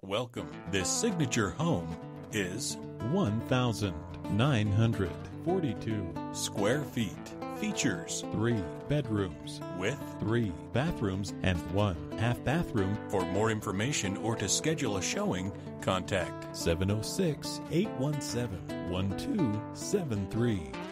Welcome. This signature home is 1,942 square feet. Features 3 bedrooms with 3 bathrooms and 1 half bathroom. For more information or to schedule a showing, contact 706-817-1273.